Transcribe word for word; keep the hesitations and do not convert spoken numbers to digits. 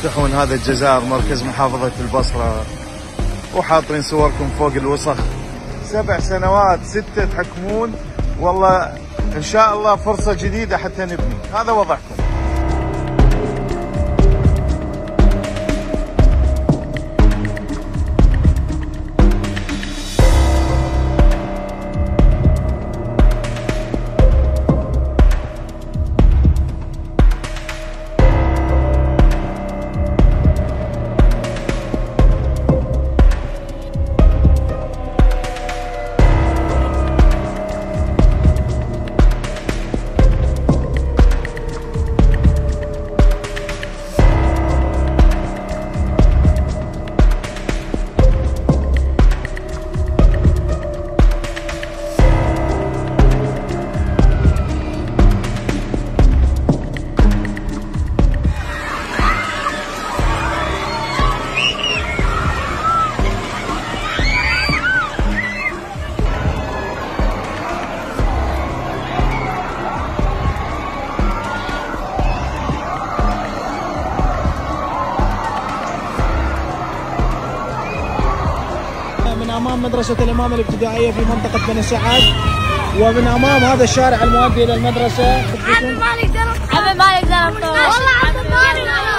تفتحون هذا الجزار مركز محافظة البصرة وحاطين صوركم فوق الوسخ. سبع سنوات ستة تحكمون، والله إن شاء الله فرصة جديدة حتى نبني. هذا وضعكم. من أمام مدرسة الإمام الابتدائية في منطقة بني سعد، ومن أمام هذا الشارع المؤدي إلى المدرسة. عبد المالك زرفطان. عبد المالك زرفطان. والله عبد المالك.